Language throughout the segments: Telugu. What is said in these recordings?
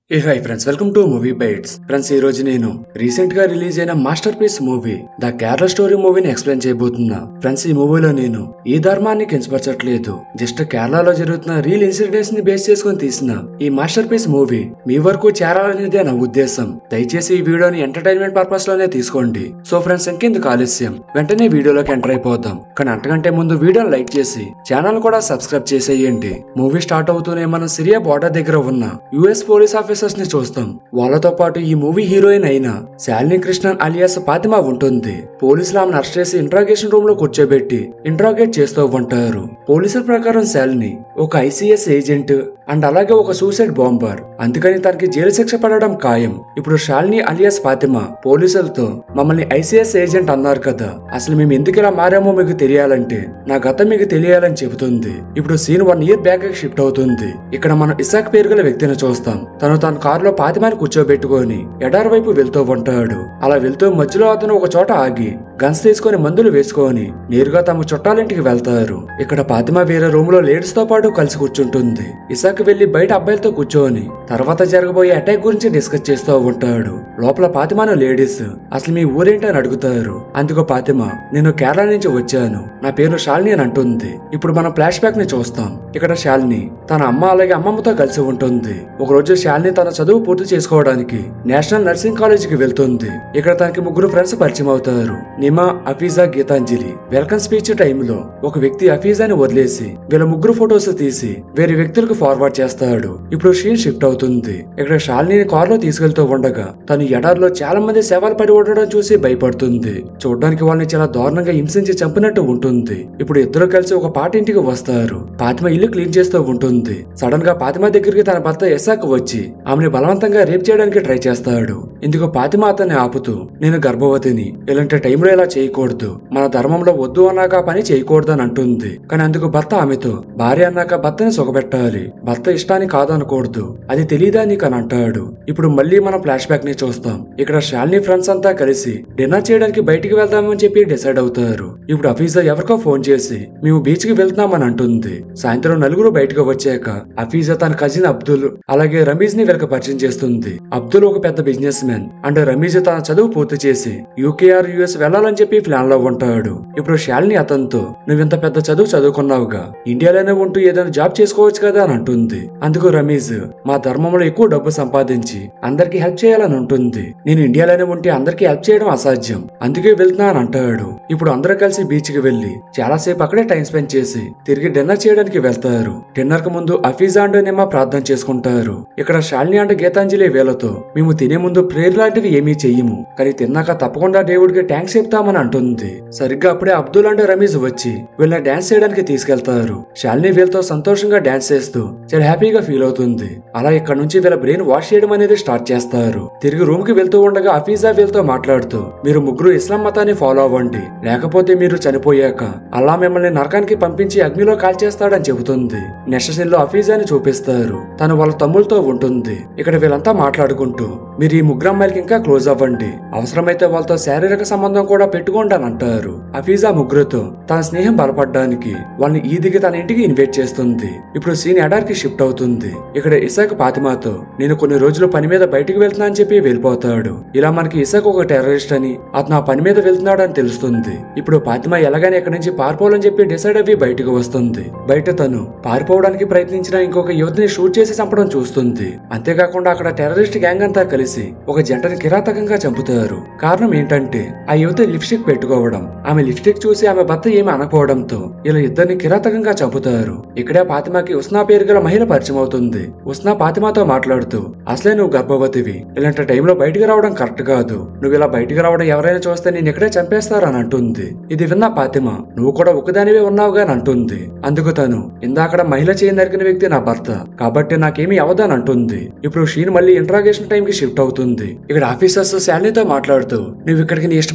A hi friends, welcome to movie bites. Friends, ఈ రోజు నేను రీసెంట్ గా రిలీజ్ అయిన masterpiece movie the Kerala story మూవీని ఎక్స్ప్లెయిన్ చేయబోతున్నా. ఫ్రెండ్స్, ఈ మూవీలో నేను ఈ ధర్మాన్ని కించపరచట్లేదు, జస్ట్ కేరళలో జరుగుతున్న రియల్ ఇన్సిడెంట్స్ ని బేస్ చేసుకుని తీసిన ఈ మాస్టర్ పీస్ మూవీ మీ వరకు చేరాలనేదే నా ఉద్దేశం. దయచేసి ఈ వీడియోని ఎంటర్టైన్మెంట్ పర్పస్ లోనే తీసుకోండి. సో ఫ్రెండ్స్, ఇంకెందుకు ఆలస్యం, వెంటనే వీడియోలోకి ఎంటర్ అయిపోదాం. కానీ అంతకంటే ముందు వీడియోని లైక్ చేసి ఛానల్ కూడా సబ్స్క్రైబ్ చేసేయండి. మూవీ స్టార్ట్ అవుతూనే మనం సిరియా బార్డర్ దగ్గర ఉన్న యుఎస్ పోలీస్ ఆఫీసర్స్ ని చూస్తాం. వాళ్ళతో పాటు ఈ మూవీ హీరోయిన్ అయిన శాలిని కృష్ణన్ అలియాస్ ఫాతిమా ఉంటుంది. పోలీసులు ఆమెను అరెస్ట్ చేసి ఇంట్రాగేషన్ రూమ్ లో కూర్చోబెట్టి ఇంట్రాగేట్ చేస్తూ ఉంటారు. పోలీసుల ప్రకారం శాలిని ఒక ఐసీఎస్ ఏజెంట్ అండ్ అలాగే ఒక సూసైడ్ బాంబర్, అందుకని తనకి జైలు శిక్ష పడడం ఖాయం. ఇప్పుడు శాలిని అలియాస్ ఫాతిమా పోలీసులతో, మమ్మల్ని ఐసీఎస్ ఏజెంట్ అన్నారు కదా, అసలు మేము ఎందుకు ఇలా మారామో మీకు తెలియాలంటే నా గతం మీకు తెలియాలని చెబుతుంది. ఇప్పుడు సీన్ 1 year బ్యాక్ షిఫ్ట్ అవుతుంది. ఇక్కడ మనం ఇసాక్ పేరు గల వ్యక్తిని చూస్తాం. తను తన కారులో ఫాతిమాని కూర్చోబెట్టుకొని ఎడారి వైపు వెళ్తూ ఉంటాడు. అలా వెళ్తూ మధ్యలో అతను ఒక చోట ఆగి గన్స్ తీసుకొని మందులు వేసుకొని నేరుగా తమ చుట్టాలింటికి వెళ్తారు. ఇక్కడ ఫాతిమా వేరే రూమ్ లో లేడీస్ తో పాటు కలిసి కూర్చుంటుంది. ఇసాక్ వెళ్లి బయట అబ్బాయిలతో కూర్చొని తర్వాత జరగబోయే అటాక్ గురించి డిస్కస్ చేస్తూ ఉంటాడు. లోపల ఫాతిమాను లేడీస్ అసలు మీ ఊరేంటని అడుగుతారు. అందుకు ఫాతిమా, నేను కేరళ నుంచి వచ్చాను, నా పేరు శాలిని అని అంటుంది. ఇప్పుడు మనం ఫ్లాష్ బ్యాక్ ని చూస్తాం. ఇక్కడ శాలిని తన అమ్మ అలాగే అమ్మమ్మతో కలిసి ఉంటుంది. ఒక రోజు శాలిని తన చదువు పూర్తి చేసుకోవడానికి నేషనల్ నర్సింగ్ కాలేజ్ కి వెళ్తుంది. ఇక్కడ తనకి 3 ఫ్రెండ్స్ పరిచయం అవుతారు, నిమా, అఫీజా, గీతాంజలి. వెల్కమ్ స్పీచ్ టైంలో ఒక వ్యక్తి అఫీజాని వదిలేసి వీళ్ళ 3 ఫొటోస్ తీసి వేరే వ్యక్తులకు ఫార్వర్డ్ చేస్తాడు. ఇప్పుడు సీన్ షిఫ్ట్ అవుతుంది. ఇక్కడ శాలిని కార్ లో తీసుకెళ్తూ ఉండగా తను ఎడారిలో చాలా మంది శవాలు పడి ఉండడం చూసి భయపడుతుంది. చూడడానికి వాళ్ళని చాలా దారుణంగా హింసించి చంపినట్టు ఉంటుంది. ఇప్పుడు ఇద్దరు కలిసి ఒక పాట ఇంటికి వస్తారు. ఫాతిమా ఇల్లు క్లీన్ చేస్తూ ఉంటుంది. సడన్ గా ఫాతిమా దగ్గరికి తన భర్త ఇసాక్ వచ్చి ఆమెను బలవంతంగా రేప్ చేయడానికి ట్రై చేస్తాడు. ఇందుకు ఫాతిమా అతన్ని ఆపుతూ, నేను గర్భవతిని, ఇలాంటి టైంలో ఇలా చేయకూడదు, మన ధర్మంలో వద్దు అన్నాక పని చేయకూడదు అని అంటుంది. కానీ అందుకు భర్త ఆమెతో, భార్య అన్నాక భర్తని సుఖపెట్టాలి, భర్త ఇష్టాన్ని కాదనకూడదు, అది తెలీదా నీకు అని అంటాడు. ఇప్పుడు మళ్ళీ మనం ఫ్లాష్ బ్యాక్ ని చూస్తాం. ఇక్కడ శాలిని ఫ్రెండ్స్ అంతా కలిసి డిన్నర్ చేయడానికి బయటికి వెళ్దామని చెప్పి డిసైడ్ అవుతారు. ఇప్పుడు అఫీజా ఎవరికో ఫోన్ చేసి మేము బీచ్ కి వెళ్తున్నామని అంటుంది. సాయంత్రం నలుగురు బయటకు వచ్చాక అఫీజా తన కజిన్ అబ్దుల్ అలాగే రమీజ్ ని వీళ్ళకి పరిచయం చేస్తుంది. అబ్దుల్ ఒక పెద్ద బిజినెస్ మ్యాన్ అండ్ రమీజ్ తన చదువు పూర్తి చేసి యూకేఆర్ యుఎస్ వెళ్లాలని చెప్పి ప్లాన్ లో ఉంటాడు. ఇప్పుడు శాలిని అతనితో, నువ్వింత పెద్ద చదువు చదువుకున్నావుగా, ఇండియాలోనే ఉంటూ ఏదైనా జాబ్ చేసుకోవచ్చు కదా అని అంటుంది. అందుకు రమీజ్, మా ధర్మంలో ఎక్కువ డబ్బు సంపాదించి అందరికి హెల్ప్ చేయాలని ఉంటుంది, నేను ఇండియాలోనే ఉంటే అందరికి హెల్ప్ చేయడం అసాధ్యం, అందుకే వెళ్తున్నా అని అంటాడు. ఇప్పుడు అందరూ కలిసి బీచ్ కి వెళ్లి చాలాసేపు అక్కడే టైం స్పెండ్ చేసి తిరిగి డిన్నర్ చేయడానికి వెళ్తారు. డిన్నర్ కు ముందు అఫీజా అండ్ నిమా ప్రార్థన చేసుకుంటారు. ఇక్కడ శాలిని అండ్ గీతాంజలి వేలతో, మేము తినే ముందు ప్రేయర్ లాంటివి ఏమీ చెయ్యము, కానీ తిన్నాక తప్పకుండా దేవుడికి థ్యాంక్స్ చెప్తామని అంటుంది. సరిగ్గా అప్పుడే అబ్దుల్ అండ్ రమీజ్ వచ్చి వీళ్ళని డాన్స్ చేయడానికి తీసుకెళ్తారు. శాలిని వీళ్ళతో సంతోషంగా డాన్స్ చేస్తూ చాలా హ్యాపీగా ఫీల్ అవుతుంది. అలా ఇక్కడ నుంచి వీళ్ళ బ్రెయిన్ వాష్ చేయడం అనేది స్టార్ట్ చేస్తారు. తిరిగి రూమ్ కి వెళ్తూ ఉండగా అఫీజా వీళ్ళతో మాట్లాడుతూ, మీరు 3 ఇస్లాం మతాన్ని ఫాలో అవ్వండి, లేకపోతే మీరు చనిపోయాక అల్లా మిమ్మల్ని నరకానికి పంపించి అగ్నిలో కాల్చేస్తాడని చెబుతుంది. నెక్స్ట్ సీన్ లో అఫీజాని చూపిస్తారు. తను వాళ్ళ తమ్ముళ్ళతో ఉంటుంది. ఇక్కడ వీళ్ళంతా మాట్లాడుకుంటూ, మీరు ఈ 3 అమ్మాయిలకి ఇంకా క్లోజ్ అవ్వండి, అవసరమైతే వాళ్ళతో శారీరక సంబంధం కూడా పెట్టుకోండి అని అంటారు. అఫీజా 3తో తన స్నేహం బలపడడానికి వాళ్ళని ఈదికి తన ఇంటికి ఇన్వైట్ చేస్తుంది. ఇప్పుడు సీన్ ఎడారికి షిఫ్ట్ అవుతుంది. ఇక్కడ ఇసాక్ ఫాతిమాతో, నేను కొన్ని రోజులు పని మీద బయటికి వెళ్తున్నా అని చెప్పి వెళ్ళిపోతాడు. ఇలా మనకి ఇసాక్ ఒక టెర్రరిస్ట్ అని, అతను ఆ పని మీద వెళ్తున్నాడు అని తెలుస్తుంది. ఇప్పుడు ఫాతిమా ఎలాగైనా ఇక్కడి నుంచి పారిపోవాలని చెప్పి డిసైడ్ అవ్వి బయటకు వస్తుంది. బయట తను పారిపోవడానికి ప్రయత్నించిన ఇంకొక యువతిని షూట్ చేసి చంపడం చూస్తుంది. అంతేకాకుండా అక్కడ టెర్రరిస్ట్ గ్యాంగ్ అంతా కలిసి ఒక జంటని కిరాతకంగా చంపుతారు. కారణం ఏంటంటే ఆ యువతి లిప్స్టిక్ పెట్టుకోవడం. ఆమె లిప్స్టిక్ చూసి ఆమె భర్త ఏమి అనకపోవడంతో ఇలా ఇద్దరిని కిరాతకంగా చంపుతారు. ఇక్కడే ఫాతిమాకి ఉస్నా పేరు గల మహిళ పరిచయం అవుతుంది. ఉస్నా ఫాతిమాతో మాట్లాడుతూ, అసలే నువ్వు గర్భవతివి, ఇలాంటి టైంలో బయటికి రావడం కరెక్ట్ కాదు, నువ్వు ఇలా బయటికి రావడం ఎవరైనా చూస్తే నేను ఇక్కడే చంపేస్తారని అంటుంది. ఇది విన్న ఫాతిమా, నువ్వు కూడా ఒకదానివే ఉన్నావుగా అని అంటుంది. అందుకు తను, ఇందాకడ మహిళ చేయి నరికిన వ్యక్తి నా భర్త, కాబట్టి నాకేమీ అవదని అంటుంది. ఇప్పుడు షీన్ మళ్ళీ ఇంట్రాగేషన్ టైం కి షిఫ్ట్ అవుతుంది. ఇక్కడ ఆఫీసర్స్ శాలినితో మాట్లాడుతూ, నువ్వు ఇక్కడికి నీ ఇష్ట ప్రకారమే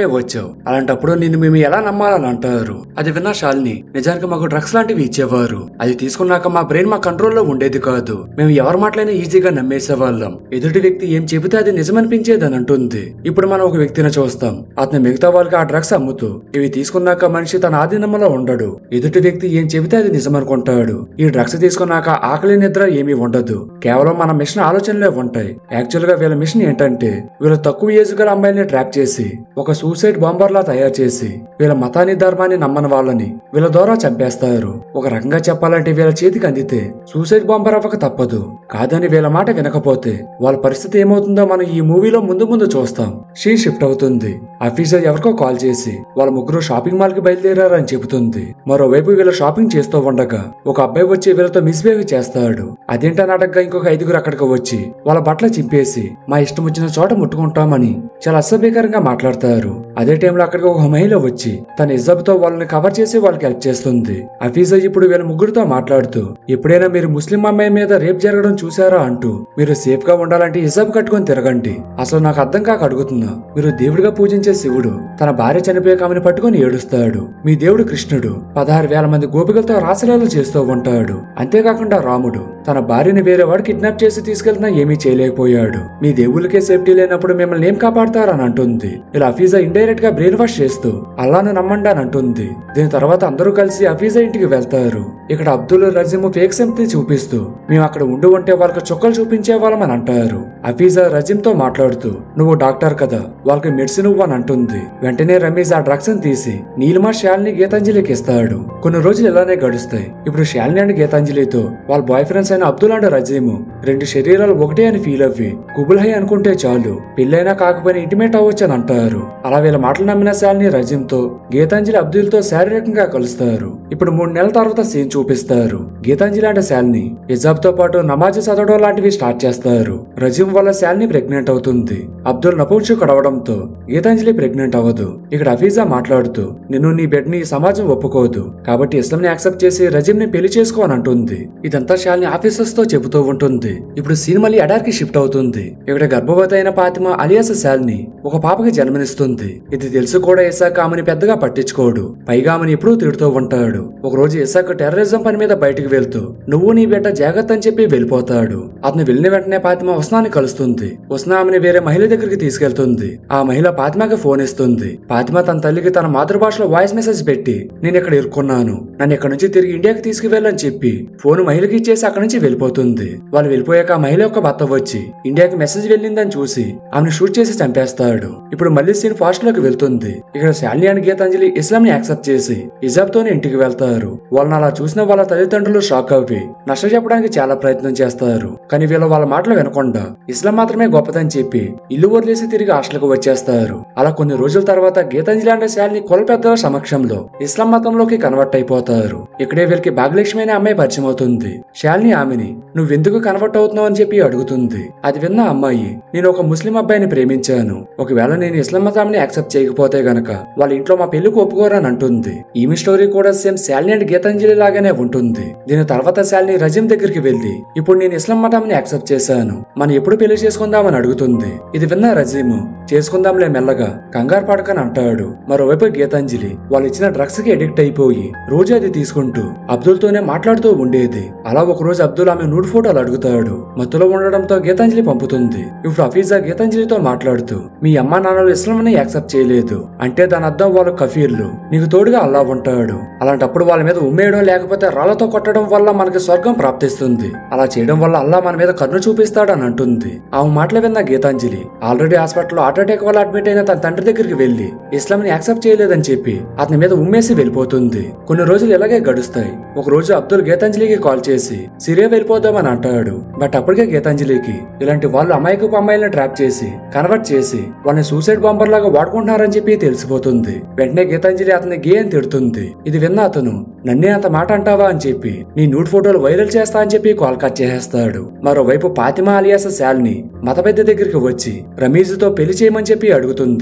వచ్చావు, అలాంటప్పుడు నిన్ను మేము ఎలా నమ్మాలని అంటారు. అది విన్న శాలిని, నిజానికి మాకు డ్రగ్స్ లాంటివి ఇచ్చేవారు, అది తీసుకున్నాక మా బ్రెయిన్ మా కంట్రోల్లో ఉండేది కాదు, మేము ఎవరి మాటలైనా ఈజీగా నమ్మేసేవాళ్ళం, ఎదుటి వ్యక్తి ఏం చెబితే అది నిజమనిపించేదని అంటుంది. ఇప్పుడు మనం ఒక వ్యక్తిని చూస్తాం, అతను మిగతా వాళ్ళకి ఆ డ్రగ్స్ అమ్ముతూ ఇవి తీసుకున్నాక మనిషి తన ఆధీనంలో ఉండడు, ఎదుటి వ్యక్తి ఏం చెబితే అది నిజమనుకుంటాడు. ఈ డ్రగ్స్ తీసుకున్నాక ఆకలి నిద్ర ఏమీ ఉండదు, కేవలం మన మిషన్ ఆలోచనలే ఉంటాయి. యాక్చువల్ గా వీళ్ళ మిషన్ ఏంటంటే వీళ్ళు తక్కువ ఏజ్ గల అమ్మాయిల్ని ట్రాప్ చేసి ఒక సూసైడ్ బాంబర్ లా తయారు చేసి వీళ్ళ మతాన్ని ధర్మాన్ని నమ్మని వాళ్ళని వీళ్ళ ద్వారా చంపేస్తారు. ఒక రకంగా చెప్పాలంటే వీళ్ళ చేతికి అందితే సూసైడ్ బాంబర్ అవ్వక తప్పదు, కాదని వీళ్ళ మాట వినకపోతే వాళ్ళ పరిస్థితి ఏమవుతుందో మనం ఈ మూవీలో ముందు ముందు చూస్తాం. షీ షిఫ్ట్ అవుతుంది. ఆఫీసర్ ఎవరికో కాల్ చేసి వాళ్ళ ముగ్గురు షాపింగ్ మాల్ కి బయలుదేరారని చెబుతుంది. మరోవైపు వీళ్ళ షాపింగ్ చేస్తూ ఉండగా ఒక అబ్బాయి వచ్చి వీళ్ళతో మిస్బిహేవ్ చేస్తాడు. అదేంటని అడగ్గా ఇంకొక 5గురు అక్కడికి వచ్చి వాళ్ళ బట్టలు చింపేసి మా ఇష్టం వచ్చిన చోట ముట్టుకుంటామని చాలా అసభ్యకరంగా మాట్లాడతారు. అదే టైంలో అక్కడికి ఒక మహిళ వచ్చి తన ఇజ్జబ్తో వాళ్ళని కవర్ చేసి వాళ్ళకి హెల్ప్ చేస్తుంది. ఆఫీసర్ ఇప్పుడు వీళ్ళ ముగ్గురితో మాట్లాడుతూ ఎప్పుడైనా మీరు ముస్లిం అమ్మాయి మీద రేప్ జరగడం చూసారా అంటూ, మీరు సేఫ్ గా ఉండాలంటే హిజాబ్ కట్టుకొని తిరగండి. అసలు నాకు అర్థం కాక అడుగుతున్నా, మీరు దేవుడిగా పూజించే శివుడు తన భార్య చనిపోయాక ఆమెను పట్టుకొని ఏడుస్తాడు, మీ దేవుడు కృష్ణుడు 16,000 మంది గోపికలతో రాసలీలలు చేస్తూ ఉంటాడు, అంతేకాకుండా రాముడు తన భార్యని వేరే వాడు కిడ్నాప్ చేసి తీసుకెళ్తున్నా ఏమీ చేయలేకపోయాడు, మీ దేవుళ్ళకే సేఫ్టీ లేనప్పుడు మిమ్మల్ని ఏం కాపాడతారని అంటుంది. ఇలా అఫీజా ఇండైరెక్ట్ గా బ్రెయిన్ వాష్ చేస్తూ అల్లాను నమ్మండి అని అంటుంది. దీని తర్వాత అందరూ కలిసి అఫీజా ఇంటికి వెళ్తారు. ఇక్కడ అబ్దుల్ రజీమ్ ఫేక్ సింపతి చూపిస్తూ మేము అక్కడ ఉంటే వాళ్ళకి చుక్కలు చూపించే వాళ్ళమని అంటారు. అఫీజా రజీమ్ తో మాట్లాడుతూ నువ్వు డాక్టర్ కదా, వాళ్ళకి మెడిసిన్ ఇవ్వు అని అంటుంది. వెంటనే రమేష్ ఆ డ్రగ్స్ తీసి నీలిమా శాలిని గీతాంజలికి ఇస్తాడు. కొన్ని రోజులు ఇలానే గడుస్తాయి. ఇప్పుడు శాలిని అండ్ గీతాంజలితో వాళ్ళ బాయ్ ఫ్రెండ్స్ అయిన అబ్దుల్ అండ్ రజీమ్ 2 శరీరాలు ఒకటే అని ఫీల్ అవ్వి కుబుల్ హై అనుకుంటే చాలు, పెళ్ళైనా కాకపోయినా ఇంటిమేట్ అవ్వచ్చు అని అంటారు. అలా వీళ్ళ మాటలు నమ్మిన శాలిని రజీమ్ తో గీతాంజలి అబ్దుల్ తో శారీరకంగా కలుస్తారు. ఇప్పుడు 3 నెలల తర్వాత సీన్ చూపిస్తారు. గీతాంజలి అంటే శాలిని హిజాబ్ తో పాటు నమాజ్ చదవడం లాంటివి స్టార్ట్ చేస్తారు. రజీమ్ వల్ల శాలిని ప్రెగ్నెంట్ అవుతుంది. అబ్దుల్ నపుంసకుడు అవడంతో గీతాంజలి ప్రెగ్నెంట్ అవ్వదు. ఇక్కడ అఫీజా మాట్లాడుతూ నిన్ను నీ బెడ్ ని సమాజం ఒప్పుకోదు, కాబట్టి ఇస్లాం ని యాక్సెప్ట్ చేసి రజీమ్ ని పెళ్లి చేసుకో అని అంటుంది. ఇదంతా శాలిని ఆఫీసర్స్ తో చెబుతూ ఉంటుంది. ఇప్పుడు సీన్ మళ్ళీ అడార్ కి షిఫ్ట్ అవుతుంది. ఇక్కడ గర్భవతి అయిన ఫాతిమా అలియాస్ శాలిని ఒక పాపకి జన్మనిస్తుంది. ఇది తెలుసు కూడా ఇసాక్ ఆమెని పెద్దగా పట్టించుకోడు, పైగా ఆమెను ఎప్పుడూ తిడుతూ ఉంటాడు. ఒక రోజు ఇసాక్ టెర్రరిజం పని మీద బయటికి వెళ్తూ నువ్వు నీ బిడ్డ జాగ్రత్త అని చెప్పి వెళ్ళిపోతాడు. అతను వెళ్ళిన వెంటనే ఫాతిమా ఉస్నాని కలుస్తుంది. ఉస్నా ఆమెని వేరే మహిళ దగ్గరికి తీసుకెళ్తుంది. ఆ మహిళ ఫాతిమాకి ఫోన్ ఇస్తుంది. ఫాతిమా తన తల్లికి తన మాతృభాషలో వాయిస్ మెసేజ్ పెట్టి నేను ఇక్కడ ఇరుక్కున్నాను, నన్ను ఇక్కడ నుంచి తిరిగి ఇండియాకి తీసుకువెళ్ళని చెప్పి ఫోన్ మహిళకి ఇచ్చేసి అక్కడి నుంచి వెళ్ళిపోతుంది. వాళ్ళు వెళ్ళిపోయాక ఆ మహిళ యొక్క భర్త వచ్చి ఇండియాకి మెసేజ్ వెళ్ళిందని చూసి ఆమెను షూట్ చేసి చంపేస్తాడు. ఇప్పుడు మళ్ళీ సీన్ ఫాస్ట్ లోకి వెళ్తుంది. ఇక్కడ శాలిని అండ్ గీతాంజలి ఇస్లాం ని యాక్సెప్ట్ చేసి హిజాబ్ తోనే ఇంటికి వెళ్తారు. వాళ్ళని అలా చూసిన వాళ్ళ తల్లిదండ్రులు షాక్ అవ్వి నష్ట చెప్పడానికి చాలా ప్రయత్నం చేస్తారు. కానీ వీళ్ళు వాళ్ళ మాటలు వినకుండా ఇస్లాం మాత్రమే గొప్పదని చెప్పి ఇల్లు వదిలేసి తిరిగి హాస్టల్కి వచ్చేస్తారు. అలా కొన్ని రోజుల తర్వాత గీతాంజలి అండ్ శాలిని కుల పెద్దల సమక్షంలో ఇస్లాం మతంలోకి కన్వర్ట్ అయిపోతారు. ఇక్కడే వీళ్ళకి భాగ్యలక్ష్మి అనే అమ్మాయి పరిచయం అవుతుంది. శాలిని ఆమెని నువ్వెందుకు కన్వర్ట్ అవుతున్నావు అని చెప్పి అడుగుతుంది. అది విన్న అమ్మాయి నేను ఒక ముస్లిం అబ్బాయిని ప్రేమించాను, ఒకవేళ నేను ఇస్లాం మతాన్ని యాక్సెప్ట్ చేయకపోతే గనక వాళ్ళ ఇంట్లో మా పెళ్లికి ఒప్పుకోరని అంటుంది. ఈమె స్టోరీ కూడా సేమ్ శాలిని అండ్ గీతాంజలి లాగానే ఉంటుంది. దీని తర్వాత శాలిని రజీమ్ దగ్గరికి వెళ్లి ఇప్పుడు నేను ఇస్లాం మతాన్ని యాక్సెప్ట్ చేశాను, మనం ఎప్పుడు పెళ్లి చేసుకుందామని అడుగుతుంది. ఇది విన్న రజీమ్ చేసుకుందాంలే మెల్లగా, కంగారు పడకని అంటాడు. మరోవైపు గీతాంజలి వాళ్ళు ఇచ్చిన డ్రగ్స్ కి అడిక్ట్ అయిపోయి రోజు అది తీసుకుంటూ అబ్దుల్ తోనే మాట్లాడుతూ ఉండేది. అలా ఒక రోజు అబ్దుల్ ఆమె నూడ్ ఫోటోలు అడుగుతాడు. మత్తులో ఉండడంతో గీతాంజలి పంపుతుంది. ఇప్పుడు అఫీజా గీతాంజలితో మాట్లాడుతూ మీ అమ్మా నాన్నలు ఇస్లాం ని యాక్సెప్ట్ చేయలేదు అంటే దాని అర్థం వాళ్ళు కఫీర్లు, నీకు తోడుగా అల్లా ఉంటాడు, అలాంటప్పుడు వాళ్ళ మీద ఉమ్మేయడం లేకపోతే రాళ్లతో కొట్టడం వల్ల మనకి స్వర్గం ప్రాప్తిస్తుంది, అలా చేయడం వల్ల అల్లా మన మీద కరుణ చూపిస్తాడని అంటుంది. ఆమె మాటలు విన్న గీతాంజలి ఆల్రెడీ హాస్పిటల్లో హార్ట్ అటాక్ వల్ల అడ్మిట్ అయిన తన తండ్రి దగ్గరికి వెళ్లి ఇస్లాం ని యాక్సెప్ట్ చేయలేదని చెప్పి అతని మీద ఉమ్మేసి వెళ్ళిపోతుంది. కొన్ని రోజులు ఇలాగే గడుస్తాయి. ఒక రోజు అబ్దుల్ గీతాంజలికి కాల్ చేసి సిరియా వెళ్ళిపోదామని అంటాడు. బట్ అప్పటికే గీతాంజలికి ఇలాంటి వాళ్ళు అమాయకపు అమ్మాయిలను ట్రాప్ చేసి కన్వర్ట్ చేసి వాళ్ళని సూసైడ్ బాంబర్ లాగా వాడుకుంటున్నారని చెప్పి తెలిసిపోతుంది. వెంటనే గీతాంజలి అతన్ని గే అని తిడుతుంది. ఇది విన్న అతను నన్నే అంత మాట అంటావా అని చెప్పి నీ నూడ్ ఫోటోలు వైరల్ చేస్తా అని చెప్పి కాల్ కట్ చేసేస్తాడు. మరోవైపు ఫాతిమా అలియాస్ శాలిని మత పెద్ద దగ్గరికి వచ్చి రమీజ్ తో పెళ్లి చేయమని చెప్పి అడుగుతుంది.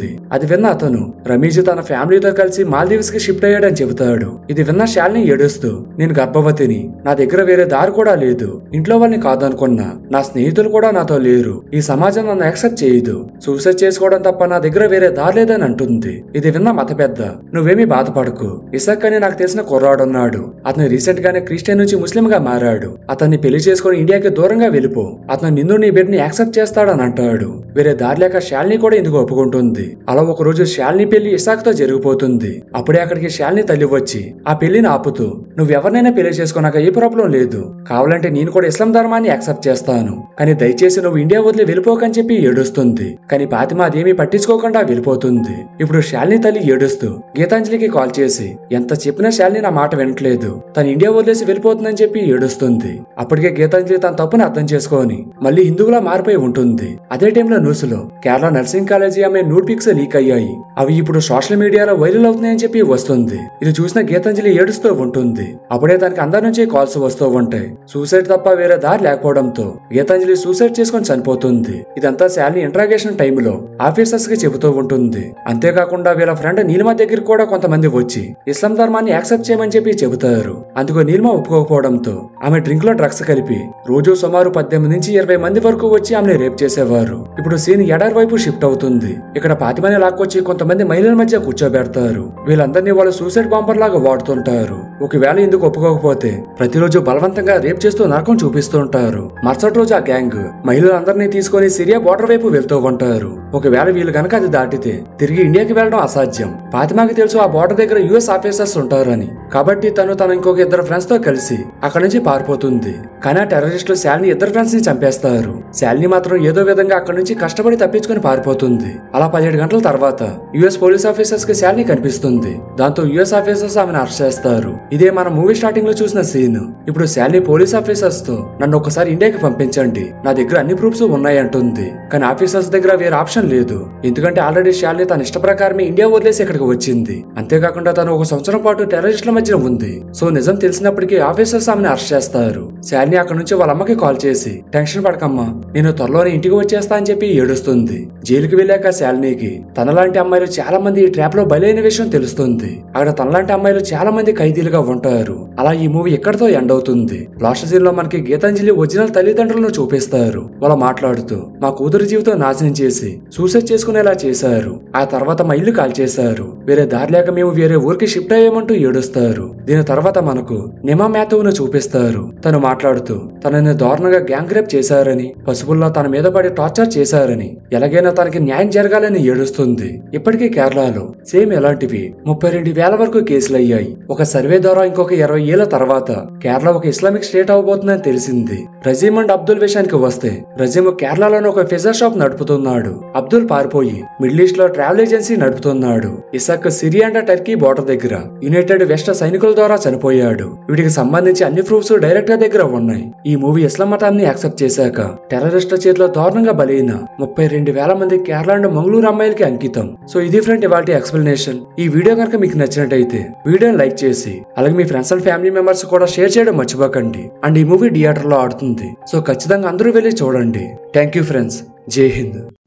ఉంటుంది. అది విన్న అతను రమేష్ తన ఫ్యామిలీతో కలిసి మాల్దీవ్స్ కి షిఫ్ట్ అయ్యాడని చెబుతాడు. ఇది విన్న శాలిని ఏడుస్తూ, నేను గర్భవతిని, నా దగ్గర వేరే దారి కూడా లేదు, ఇంట్లో వాళ్ళని కాదనుకున్నా, నా స్నేహితులు కూడా నాతో లేరు, ఈ సమాజం నన్ను యాక్సెప్ట్ చేయదు, సూసైడ్ చేసుకోవడం తప్ప నా దగ్గర వేరే దారి లేదని అంటుంది. ఇది విన్న మత పెద్ద, నువ్వేమీ బాధపడకు, ఇసాక్ అని నాకు తెలిసిన కుర్రాడున్నాడు, అతను రీసెంట్ గానే క్రిస్టియన్ నుంచి ముస్లిం గా మారాడు, అతన్ని పెళ్లి చేసుకుని ఇండియాకి దూరంగా వెళ్ళిపో, అతను నిన్ను నీ బిడ్డని యాక్సెప్ట్ చేస్తాడని అంటాడు. వేరే దారి లేక శాలిని కూడా ఇందుకు ఒప్పుకుంటుంది. అలా ఒక రోజు శాలిని పెళ్లి ఇసాక్ తో జరిగిపోతుంది. అప్పుడే అక్కడికి శాలిని తల్లి వచ్చి ఆ పెళ్లిని ఆపుతూ, నువ్వెవరినైనా పెళ్లి చేసుకున్నాక ఏ ప్రాబ్లం లేదు, కావాలంటే నేను కూడా ఇస్లాం ధర్మాన్ని యాక్సెప్ట్ చేస్తాను, కానీ దయచేసి నువ్వు ఇండియా వదిలి వెళ్ళిపోకని చెప్పి ఏడుస్తుంది. కానీ ఫాతిమా అదేమీ పట్టించుకోకుండా వెళ్ళిపోతుంది. ఇప్పుడు శాలిని తల్లి ఏడుస్తూ గీతాంజలికి కాల్ చేసి, ఎంత చెప్పినా శాలిని నా మాట వినట్లేదు, తను ఇండియా వదిలేసి వెళ్ళిపోతుందని చెప్పి ఏడుస్తుంది. అప్పటికే గీతాంజలి తన తప్పుని అర్థం చేసుకొని మళ్ళీ హిందువులా మారిపోయి ఉంటుంది. అదే టైంలో న్యూస్ లో కేరళ నర్సింగ్ కాలేజీ ఆమె నూడ్ పిక్స్ లీక్ అయ్యాయి, అవి ఇప్పుడు సోషల్ మీడియాలో వైరల్ అవుతున్నాయని చెప్పి వస్తుంది. ఇది చూసిన గీతాంజలి ఏడుస్తూ ఉంటుంది. అప్పుడే తనకి అందరి నుంచి కాల్స్ వస్తూ ఉంటాయి. సూసైడ్ తప్ప వేరే దారి లేకపోవడంతో గీతాంజలి సూసైడ్ చేసుకుని చనిపోతుంది. ఇదంతా శాలిని ఇంట్రాగేషన్ టైంలో ఆఫీసర్స్ కి చెబుతూ ఉంటుంది. అంతేకాకుండా వీళ్ళ ఫ్రెండ్ నీలిమా దగ్గర కూడా కొంతమంది వచ్చి ఇస్లాం ధర్మాన్ని యాక్సెప్ట్ చేయమని చెప్పి చెబుతారు. అందుకు నీలిమా ఒప్పుకోకపోవడంతో ఆమె డ్రింక్ లో డ్రగ్స్ కలిపి రోజు సుమారు 18 నుంచి 20 మంది వరకు వచ్చి ఆమెను రేప్ చేసేవారు. ఇప్పుడు సీన్ ఎడార్ వైపు షిఫ్ట్ అవుతుంది. ఇక్కడ ఫాతిమాని లాక్కొచ్చి కొంతమంది మహిళల మధ్య కూర్చోబెడతారు. వీళ్ళందరినీ వాళ్ళు సూసైడ్ బాంబర్ లాగా వాడుతుంటారు. ఒకవేళ ఇందుకు ఒప్పుకోకపోతే ప్రతిరోజు బలవంతంగా రేప్ చేస్తూ నరకం చూపిస్తుంటారు. మరుసటి రోజు ఆ గ్యాంగ్ మహిళలందరినీ తీసుకుని సిరియా బోర్డర్ వైపు వెళ్తూ ఉంటారు. ఒకవేళ వీళ్ళు గనక అది దాటితే తిరిగి ఇండియాకి వెళ్లడం అసాధ్యం. ఫాతిమాకి తెలుసు ఆ బోర్డర్ దగ్గర యుఎస్ ఆఫీసర్స్ ఉంటారని, కాబట్టి తన ఇంకొక 2 ఫ్రెండ్స్ తో కలిసి అక్కడి నుంచి పారిపోతుంది. కానీ ఆ టెర్రరిస్టులు శాలిని 2 ఫ్రెండ్స్ ని చంపేస్తారు. శాలిని మాత్రం ఏదో విధంగా అక్కడి నుంచి కష్టపడి తప్పించుకుని పారిపోతుంది. అలా 17 గంటల తర్వాత యుఎస్ పోలీస్ ఆఫీసర్స్ కి శాలిని కనిపిస్తుంది. దాంతో యుఎస్ ఆఫీసర్స్ ఆమెను అరెస్ట్ చేస్తారు. ఇదే మన మూవీ స్టార్టింగ్ లో చూసిన సీన్. ఇప్పుడు శాలిని పోలీస్ ఆఫీసర్స్ తో నన్ను ఒకసారి ఇండియాకి పంపించండి, నా దగ్గర అన్ని ప్రూఫ్స్ ఉన్నాయంటుంది. కానీ ఆఫీసర్స్ దగ్గర వేరే ఆప్షన్ లేదు. ఎందుకంటే ఆల్రెడీ శాలిని తన ఇష్ట ప్రకారమే ఇండియా వదిలేసి ఇక్కడికి వచ్చింది. అంతేకాకుండా తను 1 సంవత్సరం పాటు టెర్రరిస్టుల మధ్య ఉంది. సో నిజం తెలిసినప్పటికీ ఆఫీసర్స్ ఆమెను అరెస్ట్ చేస్తారు. శాలిని అక్కడ నుంచి వాళ్ళ అమ్మకి కాల్ చేసి, టెన్షన్ పడకమ్మా, నేను త్వరలోనే ఇంటికి వచ్చేస్తా అని చెప్పి ఏడుస్తుంది. జైలుకి వెళ్ళాక శాలినికి తనలాంటి అమ్మాయిలు చాలా మంది ఈ ట్రాప్ లో బలైన విషయం తెలుస్తుంది. అక్కడ తనలాంటి అమ్మాయిలు చాలా మంది ఖైదీలుగా ఉంటారు. అలా ఈ మూవీ ఎక్కడితో ఎండ్ అవుతుంది. లాస్ట్ సీన్ లో మనకి గీతాంజలి ఒరిజినల్ తల్లిదండ్రులను చూపిస్తారు. వాళ్ళు మాట్లాడుతూ, మా కూతురు జీవితం నాశనం చేసి సూసైడ్ చేసుకునేలా చేశారు, ఆ తర్వాత మా ఇల్లు కాల్ చేశారు, వేరే దారి లేక మేము వేరే ఊరికి షిఫ్ట్ అయ్యామంటూ ఏడుస్తారు. దీని తర్వాత మనకు నిమా మ్యాథ్యూను చూపిస్తారు. తను మాట్లాడుతూ తనని దారుణంగా గ్యాంగ్ రేప్ చేశారని, పసుపుల్లో తన మీద పడి టార్చర్ చేశారని, ఎలాగైనా తనకి న్యాయం జరగాలని ఏడుస్తుంది. ఇప్పటికీ కేరళలో సేమ్ ఎలాంటివి 32,000 వరకు కేసులు అయ్యాయి. ఒక సర్వే ద్వారా ఇంకొక 20 ఏళ్ల తర్వాత కేరళ ఒక ఇస్లామిక్ స్టేట్ అవబోతుందని తెలిసింది. రజీమ్ అండ్ అబ్దుల్ విషయానికి వస్తే, రజీమ్ కేరళలోని ఒక ఫిజర్ షాప్ నడుపుతున్నాడు. అబ్దుల్ పారిపోయి మిడిల్ ఈస్ట్ లో ట్రావెల్ ఏజెన్సీ నడుపుతున్నాడు. Ishaq Syria and Turkey border దగ్గర యునైటెడ్ వెస్ట్ సైనికుల ద్వారా చనిపోయాడు. వీటికి సంబంధించి అన్ని ప్రూఫ్స్ డైరెక్టర్ దగ్గర ఉన్నాయి. ఈ మూవీ ఇస్లాం మతాన్ని యాక్సెప్ట్ చేశాక టెర్రరిస్టుల చేతిలో దారుణంగా బలైన 32,000 మంది కేరళ అండ్ మంగళూరు అమ్మాయిలకి అంకితం. సో ఇది ఫ్రెండ్ ఇవాల్టి ఎక్స్ప్లెనేషన్. ఈ వీడియో కనుక మీకు నచ్చినట్టయితే వీడియోని లైక్ చేసి అలాగే మీ ఫ్రెండ్స్ అండ్ ఫ్యామిలీ మెంబర్స్ కూడా షేర్ చేయడం మర్చిపోకండి. అండ్ ఈ మూవీ థియేటర్ లో ఆడుతుంది, సో ఖచ్చితంగా అందరూ వెళ్ళి చూడండి. Thank you friends. Jai Hind.